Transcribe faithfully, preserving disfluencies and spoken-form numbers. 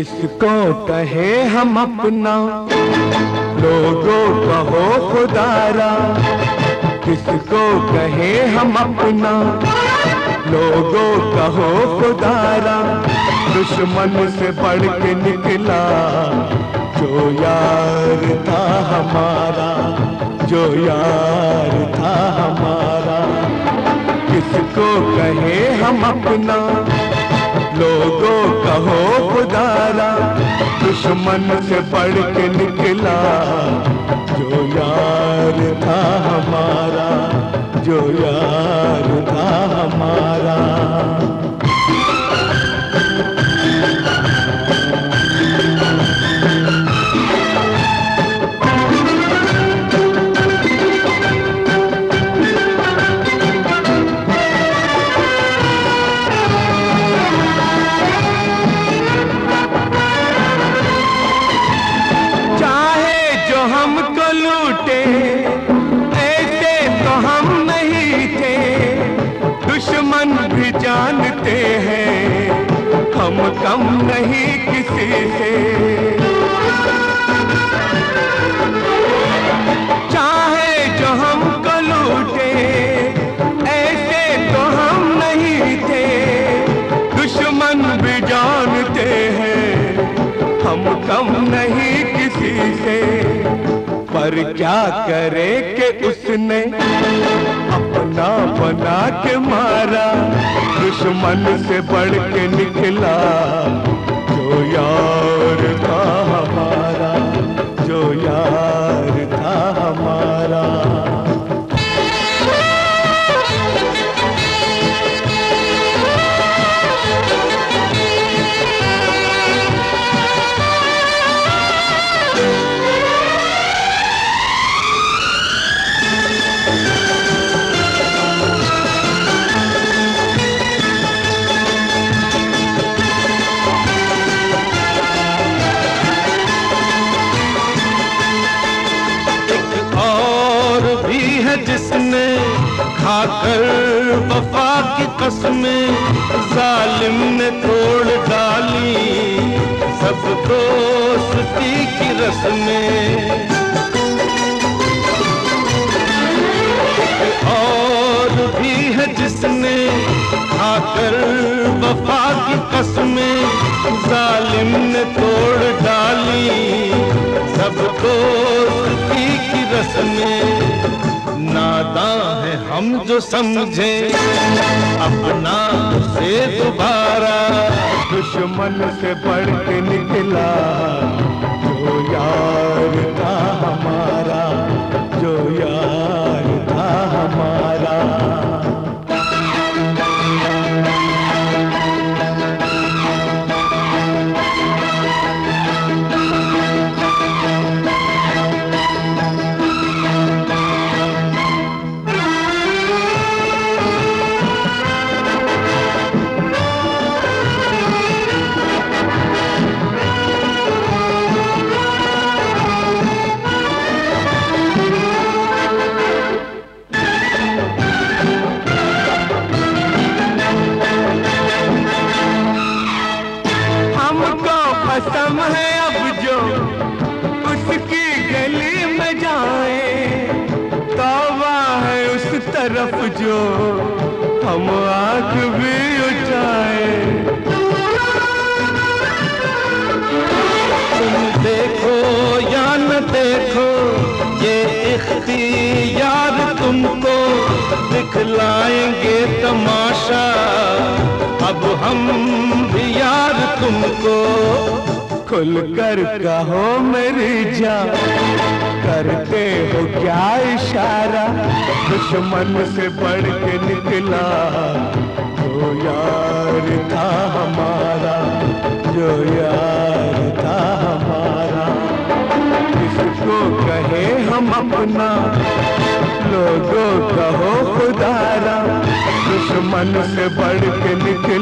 किसको कहे हम अपना, लोगों कहो खुदारा। किसको कहे हम अपना, लोगों कहो खुदारा। दुश्मन से बढ़ के निकला जो यार था हमारा, जो यार था हमारा। किसको कहे हम अपना, लोगों कहो खुदारा। दुश्मन से बढ़ के निकला जो यार था हमारा, जो यार था हमारा। ऐसे तो हम नहीं थे, दुश्मन भी जानते हैं हम कम नहीं किसी से। चाहे जो हमको लूटे ऐसे तो हम नहीं थे, दुश्मन भी जानते हैं हम कम नहीं किसी से। पर क्या करे कि उसने अपना बना के मारा, दुश्मन से बढ़ के निकला जो यार था हमारा, जो यार था हमारा। जिसने खाकर वफा की कसमें जालिम ने तोड़ डाली सब दोस्ती की रस्में। और भी है जिसने खाकर वफा की कसमें जालिम ने तोड़ डाली सब दोस्ती की रस्में। नादां है हम जो समझे अपना उसे दोबारा, दुश्मन से बढ़ के निकला जो यार था हमारा, जो यार था हमारा। कसम है अब जो उसकी गली में जाए, तौबा है उस तरफ जो हम आँख भी उठाए। तुम देखो या न देखो ये इख्तियार तुमको दिखलाएंगे तमाशा, अब हम भी यार तुमको। खुल कर कहो मेरी जान, करते हो क्या इशारा, दुश्मन से बढ़ के निकला जो यार था हमारा, जो यार था हमारा। किसको कहे हम अपना, लोगों कहो खुदारा, दुश्मन से बढ़ के निकला